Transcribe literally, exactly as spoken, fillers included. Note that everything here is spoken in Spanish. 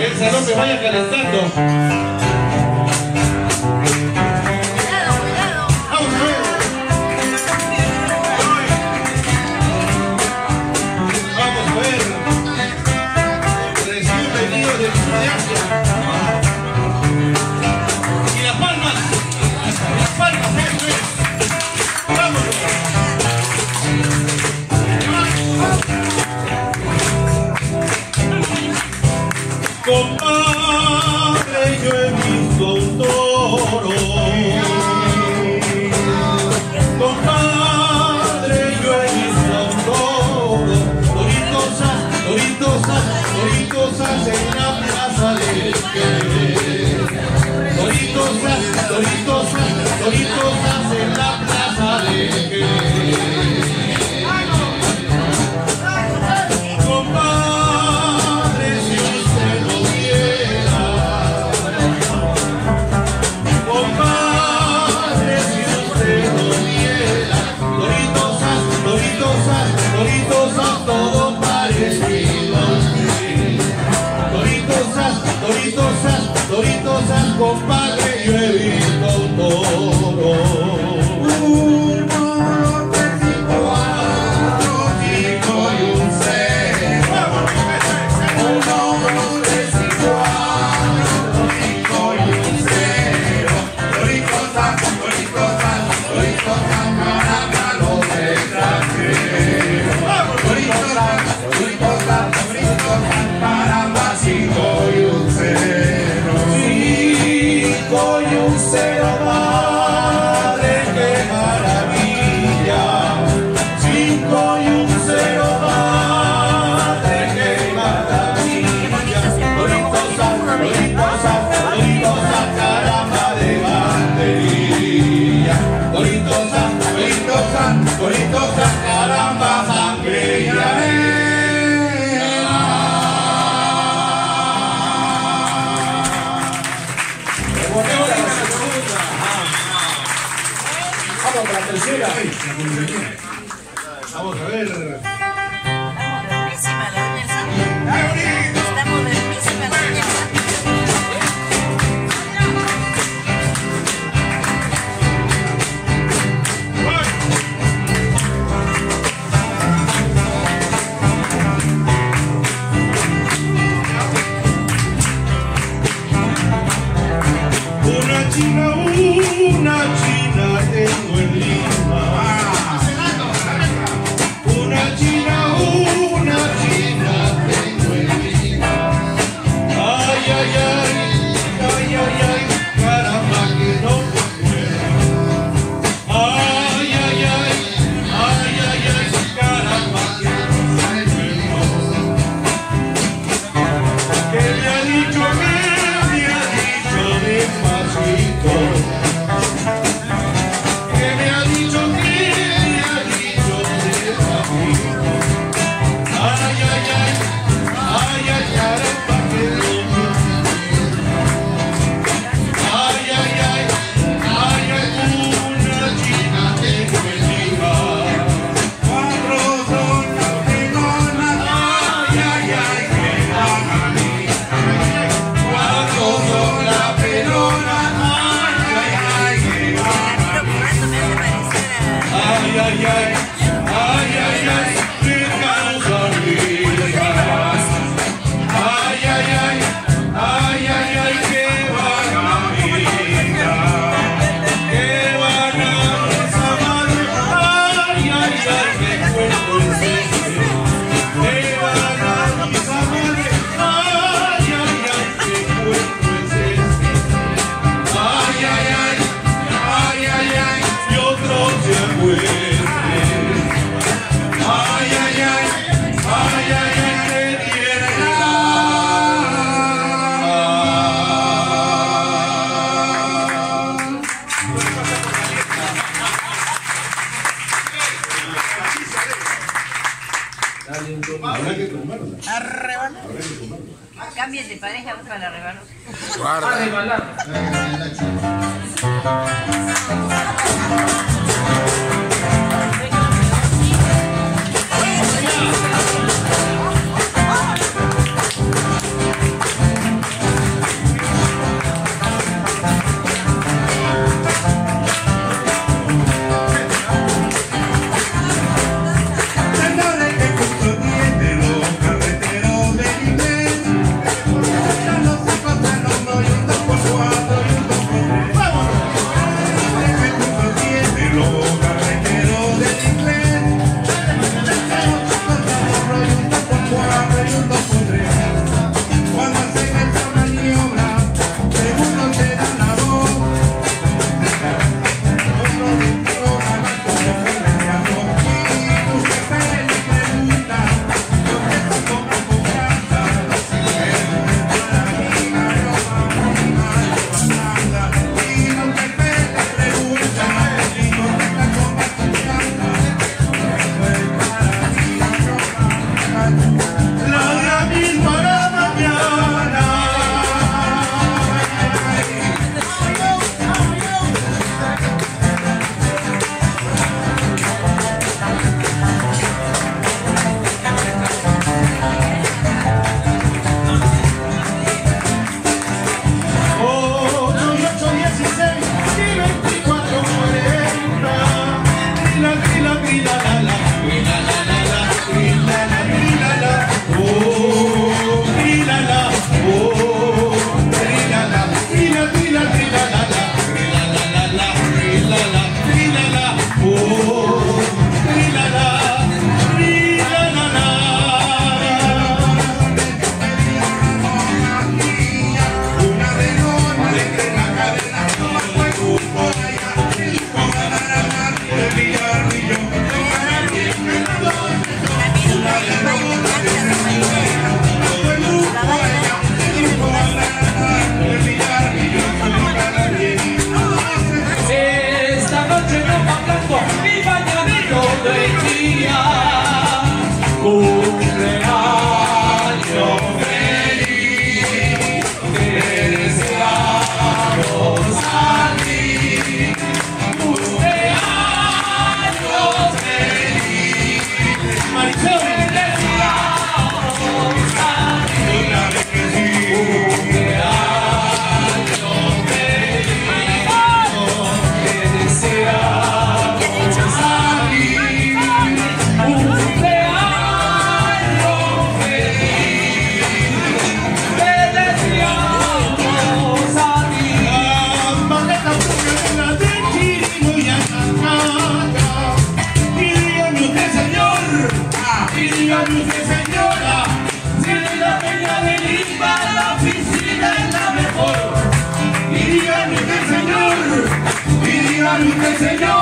el salón me vaya calentando. Compadre, yo he visto un toro. Compadre, yo he visto un toro. Toritosas, toritosas, toritosas en la plaza del Querer. Toritosas, toritosas, toritosas en la plaza del Querer. Toritosas, toritosas, compadre, yo he visto un toro. Un toro de cinco cuatro, cinco y un cero. Un toro de cinco cuatro, cinco y un cero. Toritosas, toritosas, toritosas, caramba, los extranjeros. Toritosas, toritosas, toritosas, caramba, cinco y un cero. Cinco y un cero, madre, qué maravilla. Cinco y un cero, madre, qué maravilla. Toritosas, toritosas, toritosas, caramba de banderilla. Toritosas, toritosas, toritosas, caramba, sangrería. Vamos con la tercera. Vamos a ver. Estamos dermísima la doña El Santo. Estamos dermísima la doña El Una china, una china tengo en Lima. Una china, una china tengo en Lima. Ay, ay, ay, ay, ay, ay, caramba que no me muero. Ay, ay, ay, ay, ay, ay, caramba que no me muero. Que me ha dicho, que me ha dicho despacito. Que me ha dicho, que me ha dicho despacito. Ay, ay, ay, ay, ay, caramba que no me muero. Ay, ay, ay, ay, ay, una china tengo en Lima. Cuatro son las pelonas. Ay, ay, ay, que van a mí. Cuatro son las pelonas. Ay, ay, ay, que van a mí. Ay, ay, ay, ay, ay, ay, qué causa rica. Ay, ay, ay, ay, ay, ay, que van a amiga. Que van a esa madre. Ay, ay, ay, que cuento el sitio. Que van a esa madre. Ay, ay, ay, que cuento el sitio. Ay, ay, ay, ay, ay, ay, y otros se acuerden. Ay, ay, ay, ay, ay, ay, que tiene la. Habrá que tomarla. Arrebalar. Cambien de pareja, otra la rebanó. Arrebalar. grande, Señor.